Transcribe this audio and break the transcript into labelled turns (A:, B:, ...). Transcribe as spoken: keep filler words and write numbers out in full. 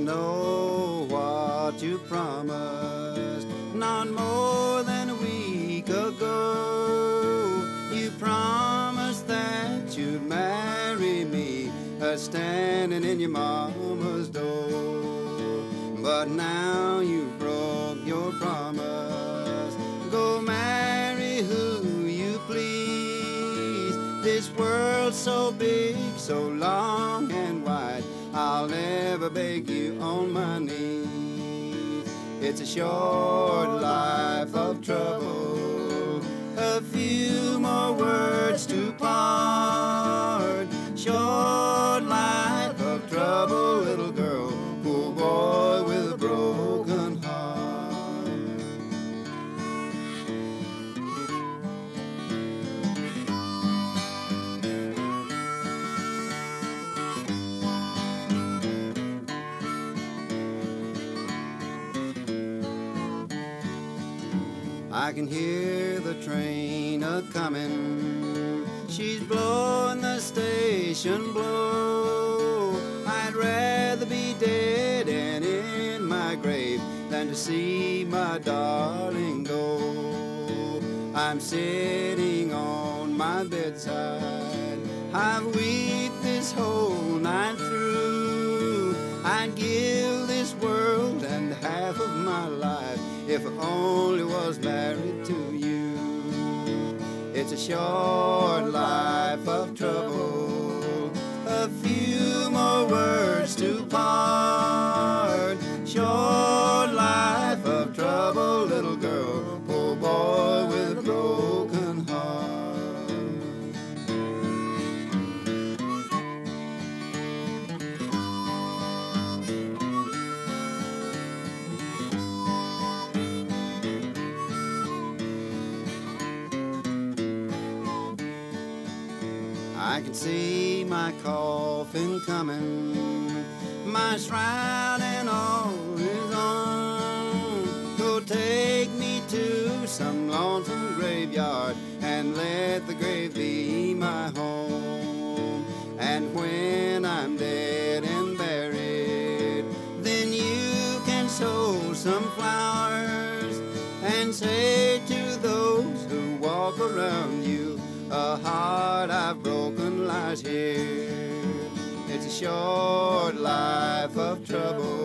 A: know what you promised. Not more than a week ago, you promised that you'd marry me, uh, standing in your mama's door. But now you broke your promise. Go marry who you please. This world's so big, so long and wide, I'll never beg you on my knees. It's a short life of trouble, a few more words to part. Short life of trouble, little girl, poor boy with a broken heart. I can hear the train a-comin', she's blowing the station blow. I'd rather be dead and in my grave than to see my darling go. I'm sitting on my bedside, I've wept this whole night through. I'd give this world and half of my life if I only was married to you. It's a short life of trouble, a few more words to part. Short life of trouble, little girl, poor boy with a broken heart. I can see my coffin coming, my shroud and all is on. Go take me to some lonesome graveyard and let the grave be my home. And when I'm dead and buried, then you can sow some flowers and say to those who walk around you, a heart I've broken lies here. It's a short life of trouble,